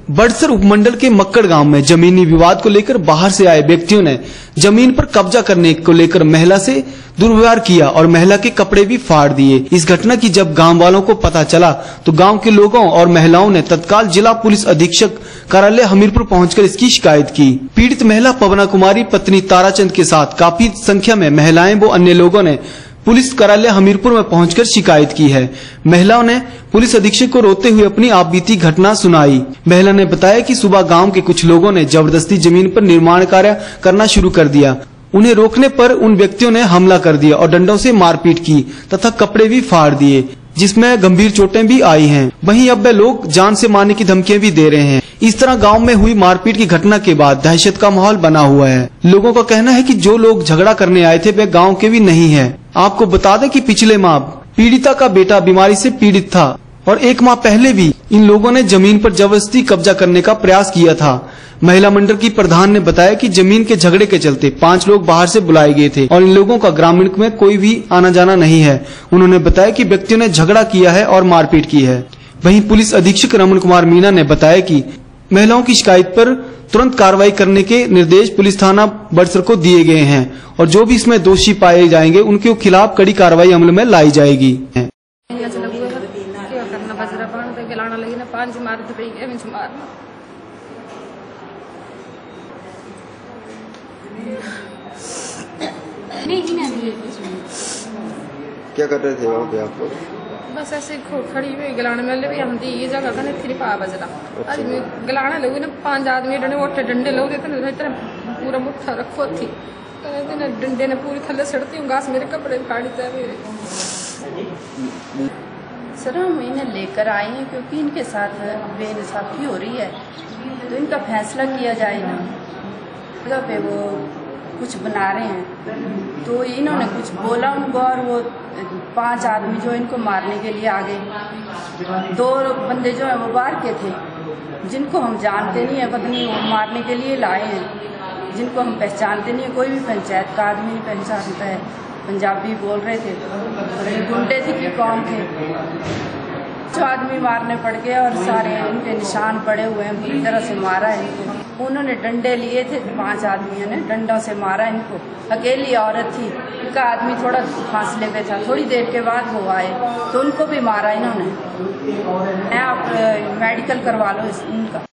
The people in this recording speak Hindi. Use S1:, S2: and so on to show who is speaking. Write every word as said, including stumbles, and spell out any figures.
S1: बड़सर उपमंडल के मक्कड़ गांव में जमीनी विवाद को लेकर बाहर से आए व्यक्तियों ने जमीन पर कब्जा करने को लेकर महिला से दुर्व्यवहार किया और महिला के कपड़े भी फाड़ दिए। इस घटना की जब गांव वालों को पता चला तो गांव के लोगों और महिलाओं ने तत्काल जिला पुलिस अधीक्षक कार्यालय हमीरपुर पहुंचकर इसकी शिकायत की। पीड़ित महिला पवना कुमारी पत्नी ताराचंद के साथ काफी संख्या में महिलाएं व अन्य लोगों ने पुलिस कार्यालय हमीरपुर में पहुंचकर शिकायत की है। महिलाओं ने पुलिस अधीक्षक को रोते हुए अपनी आपबीती घटना सुनाई। महिला ने बताया कि सुबह गांव के कुछ लोगों ने जबरदस्ती जमीन पर निर्माण कार्य करना शुरू कर दिया। उन्हें रोकने पर उन व्यक्तियों ने हमला कर दिया और डंडों से मारपीट की तथा कपड़े भी फाड़ दिए, जिसमें गंभीर चोटें भी आई हैं। वहीं अब वे लोग जान से मारने की धमकियां भी दे रहे हैं। इस तरह गांव में हुई मारपीट की घटना के बाद दहशत का माहौल बना हुआ है। लोगों का कहना है कि जो लोग झगड़ा करने आए थे वे गांव के भी नहीं है। आपको बता दें कि पिछले माह पीड़िता का बेटा बीमारी से पीड़ित था और एक माह पहले भी इन लोगों ने जमीन पर जबरदस्ती कब्जा करने का प्रयास किया था। महिला मंडल की प्रधान ने बताया कि जमीन के झगड़े के चलते पांच लोग बाहर से बुलाए गए थे और इन लोगों का ग्रामीण में कोई भी आना जाना नहीं है। उन्होंने बताया कि व्यक्तियों ने झगड़ा किया है और मारपीट की है। वहीं पुलिस अधीक्षक रमन कुमार मीना ने बताया कि महिलाओं की शिकायत पर तुरंत कार्रवाई करने के निर्देश पुलिस थाना बड़सर को दिए गए हैं और जो भी इसमें दोषी पाए जाएंगे उनके खिलाफ कड़ी कार्रवाई अमल में लाई जाएगी।
S2: क्या कर रहे थे वहाँ पे आप?
S3: बस ऐसे खड़ी हुई गलाने में भी हम ये जगह का थ्री पा बजरा आज गलाना लोग ना पांच आदमी डंडे मोटे डंडे लोग इतने इतने पूरा मुट्ठा रखो थी डंडे ने पूरी थल्ले सड़ती हूँ घास मेरे कपड़े फाड़ी थे मेरे।
S4: सर हम इन्हें लेकर आए हैं क्योंकि इनके साथ बेइंसाफी हो रही है तो इनका फैसला किया जाए ना। जगह पे वो कुछ बना रहे हैं तो इन्होंने कुछ बोला उनको और वो पांच आदमी जो इनको मारने के लिए आ गए। दो बंदे जो है वो बाहर के थे जिनको हम जानते नहीं है, पत्नी वो मारने के लिए लाए हैं जिनको हम पहचानते नहीं है। कोई भी पंचायत का आदमी नहीं पहचानता है। पंजाबी बोल रहे थे और गुंडे थे कि कौन थे। जो आदमी मारने पड़ गए और सारे इनके निशान पड़े हुए हैं, पूरी तरह से मारा है इनको। उन्होंने डंडे लिए थे, पांच आदमियों ने डंडों से मारा इनको। अकेली औरत थी, इनका आदमी थोड़ा फासले पे था। थोड़ी देर के बाद वो आए तो उनको भी मारा इन्होंने। आप मेडिकल करवा लो इनका।